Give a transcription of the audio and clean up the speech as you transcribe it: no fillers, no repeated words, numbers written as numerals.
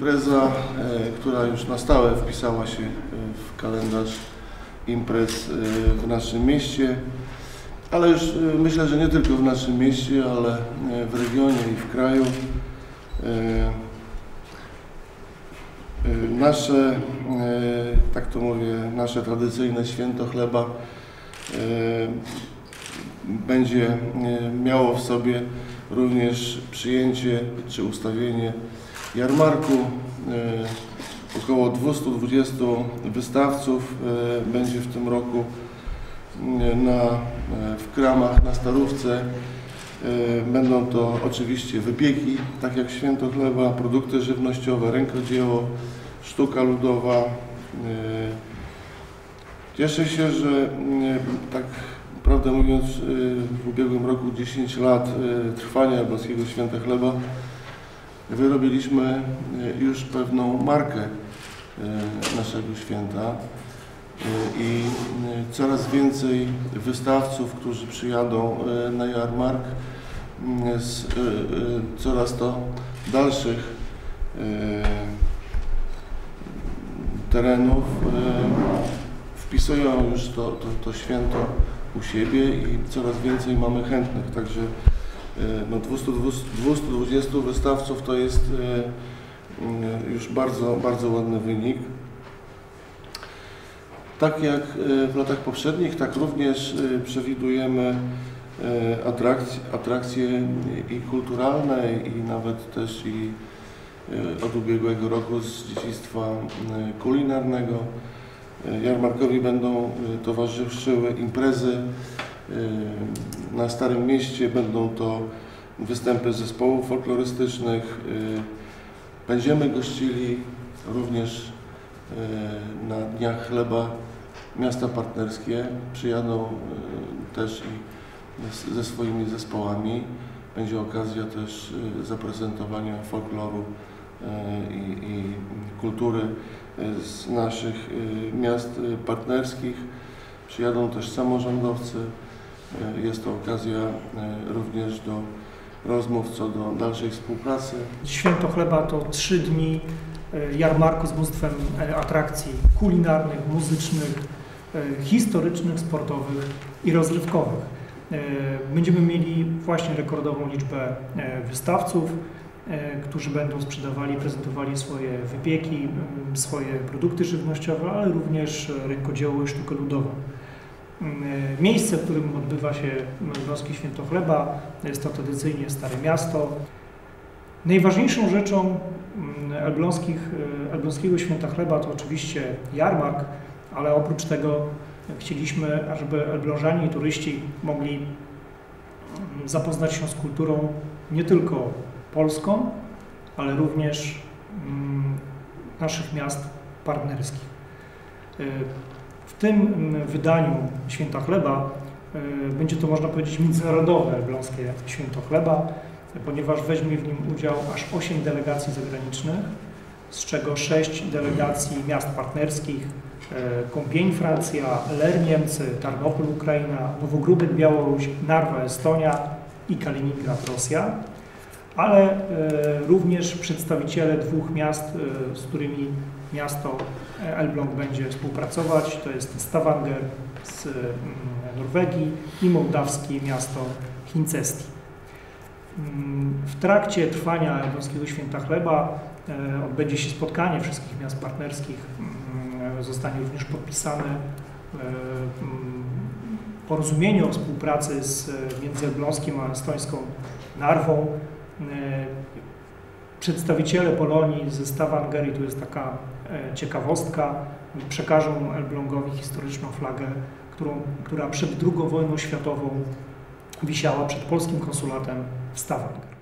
impreza, która już na stałe wpisała się w kalendarz imprez w naszym mieście, ale już myślę, że nie tylko w naszym mieście, ale w regionie i w kraju. Nasze, tak to mówię, nasze tradycyjne święto chleba będzie miało w sobie również przyjęcie czy ustawienie jarmarku. Około 220 wystawców będzie w tym roku w kramach na Starówce. Będą to oczywiście wypieki, tak jak święto chleba, produkty żywnościowe, rękodzieło, sztuka ludowa. Cieszę się, że tak prawdę mówiąc w ubiegłym roku 10 lat trwania Elbląskiego Święta Chleba wyrobiliśmy już pewną markę naszego święta i coraz więcej wystawców, którzy przyjadą na jarmark z coraz to dalszych terenów wpisują już to święto u siebie i coraz więcej mamy chętnych, także no 220 wystawców to jest już bardzo, bardzo ładny wynik. Tak jak w latach poprzednich, tak również przewidujemy atrakcje i kulturalne, i nawet też i od ubiegłego roku z dziedzictwa kulinarnego. Jarmarkowi będą towarzyszyły imprezy na Starym Mieście, będą to występy zespołów folklorystycznych. Będziemy gościli również na Dniach Chleba miasta partnerskie. Przyjadą też i ze swoimi zespołami. Będzie okazja też zaprezentowania folkloru i kultury z naszych miast partnerskich. Przyjadą też samorządowcy. Jest to okazja również do rozmów co do dalszej współpracy. Święto Chleba to 3 dni jarmarku z mnóstwem atrakcji kulinarnych, muzycznych, historycznych, sportowych i rozrywkowych. Będziemy mieli właśnie rekordową liczbę wystawców, którzy będą sprzedawali, prezentowali swoje wypieki, swoje produkty żywnościowe, ale również rękodzieło i sztukę ludową. Miejsce, w którym odbywa się Elbląskie Święto Chleba, jest to tradycyjnie Stare Miasto. Najważniejszą rzeczą Elbląskiego Święta Chleba to oczywiście jarmark, ale oprócz tego chcieliśmy, żeby elblążanie i turyści mogli zapoznać się z kulturą nie tylko polską, ale również naszych miast partnerskich. W tym wydaniu Święta Chleba będzie to, można powiedzieć, międzynarodowe Elbląskie Święto Chleba, ponieważ weźmie w nim udział aż 8 delegacji zagranicznych, z czego 6 delegacji miast partnerskich: Kąpień Francja, Ler Niemcy, Tarnopol Ukraina, Nowogródek Białoruś, Narwa Estonia i Kaliningrad Rosja, ale również przedstawiciele 2 miast, z którymi miasto Elbląg będzie współpracować. To jest Stavanger z Norwegii i mołdawskie miasto Hincesti. W trakcie trwania Elbląskiego Święta Chleba odbędzie się spotkanie wszystkich miast partnerskich. Zostanie również podpisane porozumienie o współpracy między Elbląskiem a estońską Narwą. Przedstawiciele Polonii ze Stavanger, i tu jest taka ciekawostka, przekażą Elblągowi historyczną flagę, która przed II wojną światową wisiała przed polskim konsulatem w Stavanger.